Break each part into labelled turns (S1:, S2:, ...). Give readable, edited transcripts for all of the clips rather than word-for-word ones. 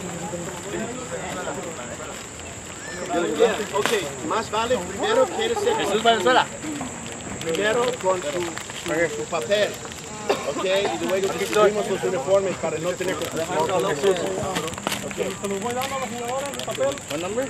S1: Ok, más vale primero quiere ser
S2: Jesús Valenzuela.
S1: primero con su papel, ok, y luego distribuimos los uniformes para no tener confusión con Jesús. Okay.
S3: ¿Se los voy dando a los jugadores el papel?
S2: ¿Cuál nombre?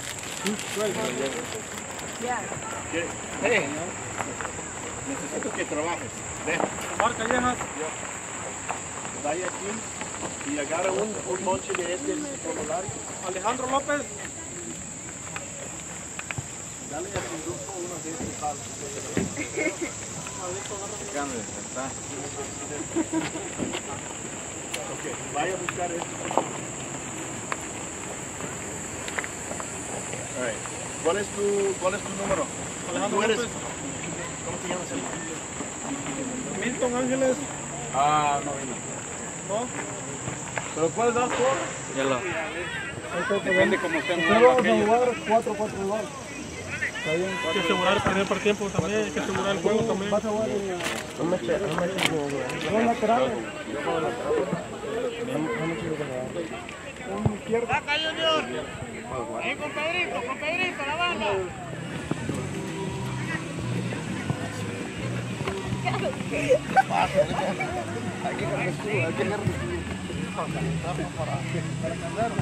S1: Hey, necesito que trabajes. Ve,
S3: Omar Callejas.
S1: vaya aquí y agarra un monche de este formulario.
S3: Alejandro López.
S1: Dale a tu grupo uno de estos palos. Ok, vaya a buscar esto. Alright. ¿Cuál es tu número?
S3: Alejandro
S1: ¿Tú eres?
S3: López.
S1: ¿Cómo te llamas?
S3: Milton Ángeles.
S2: No vino.
S3: ¿No?
S1: ¿Pero puedes dar por?
S2: Ya lo. Depende cómo estén.
S3: Vamos a jugar 4-4 igual. Está bien. Hay que asegurar el primer tiempo también. Hay que asegurar el juego también. Vas a jugar en laterales. Un izquierdo.
S4: ¡Saca, Junior! ¡Ahí con Pedrito, la banda!
S1: Hay que agarrar escudo, hay que agarrar escudo. Para cambiar.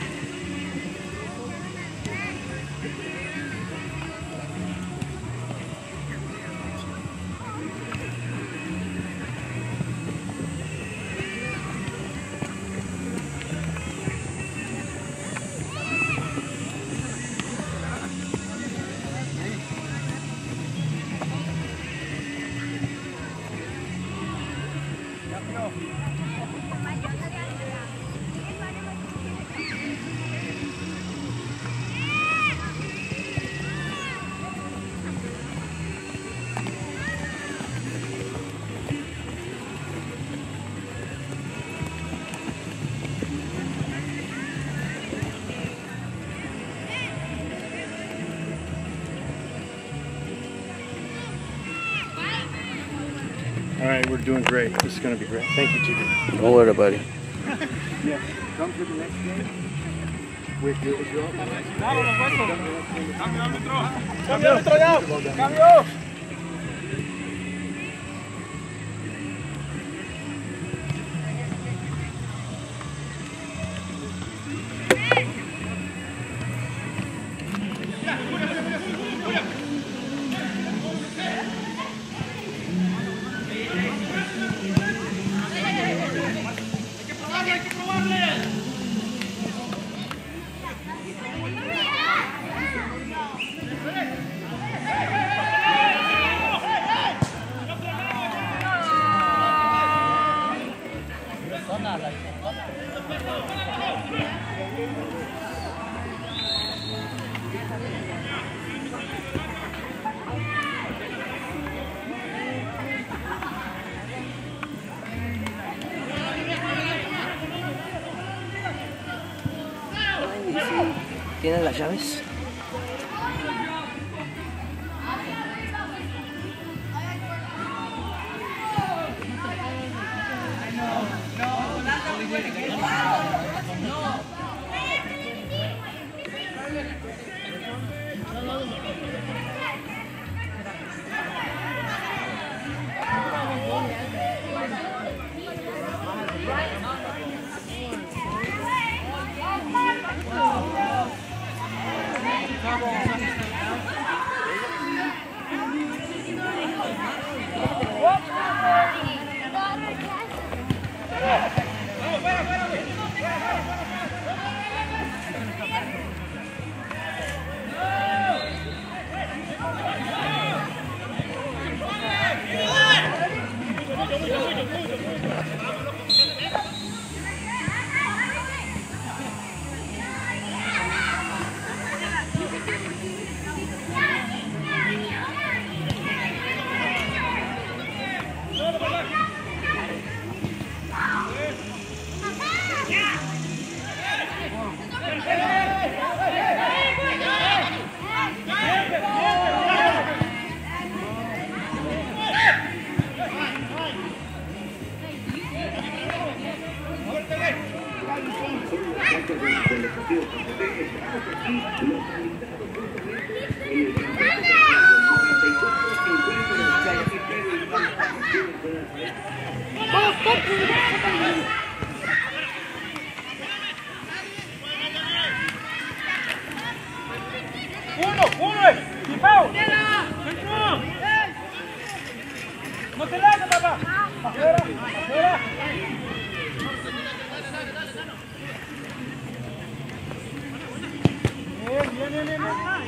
S1: All right, we're doing great. This is going to be great. Thank you, TJ.
S2: Don't worry about it.
S1: Yeah, come to the next game. With your
S3: Claro, los huesos. Cambio, árbitro. Cambio, árbitro ya. Cambio.
S2: ¿Tienen las llaves?
S3: ¡No te lances, papá! ¡Afuera! ¡Afuera! Bien.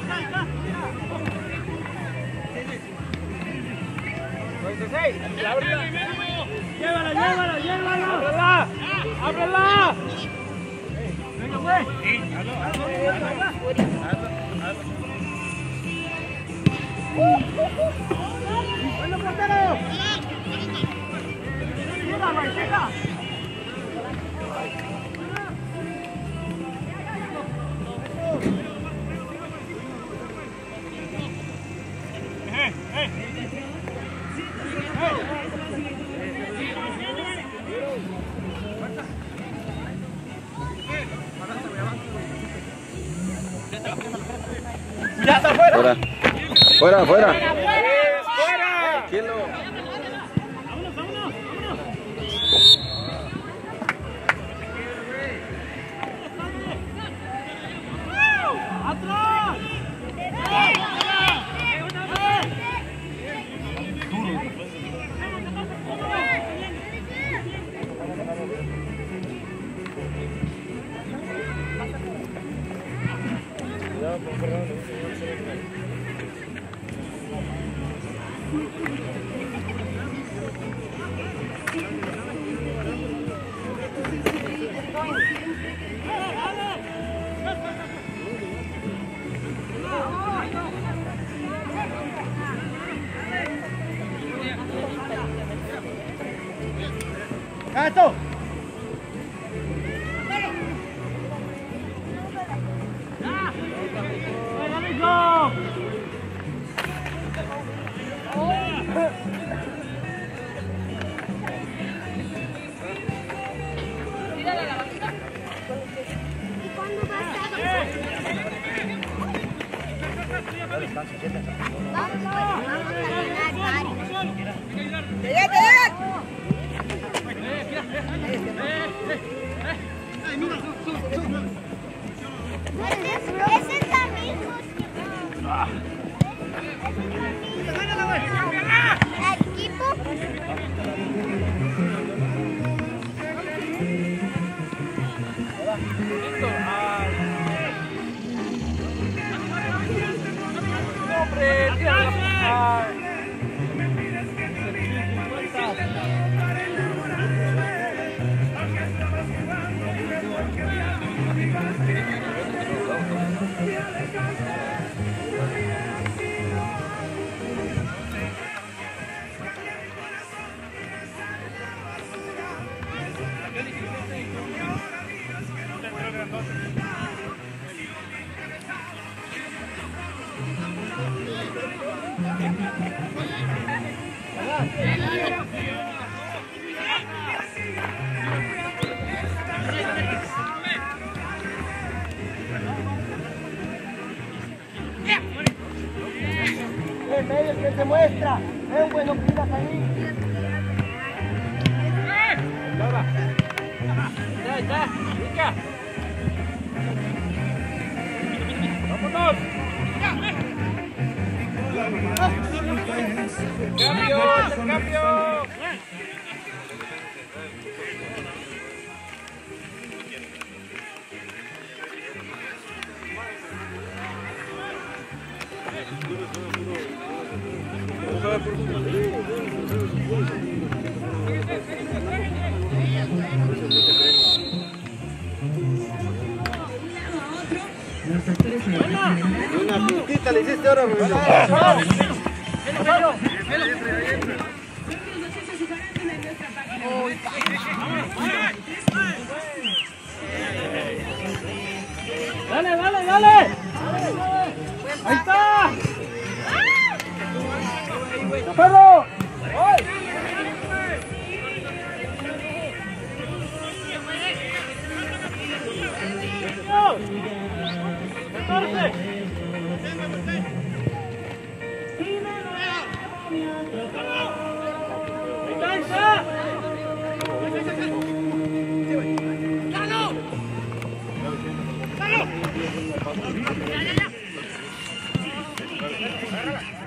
S3: ¡Llévala! ¡Ábrela! ¡Venga, güey! ¡Bueno, portero! ¡Llega! ¡Ya está afuera!
S2: ¡Fuera!
S3: ¡Tranquilo! ¡Atrás! ¡Gato!
S5: Ese es amigo. ¿El equipo? El medio que se muestra, es bueno que sigas ahí. Ya está, pica. ¡Vámonos! ¡Cambio!
S1: Una pintita le hiciste ahora, Rubén.
S3: ¡Dale! ¡Ahí está! ¡Perro! pasa.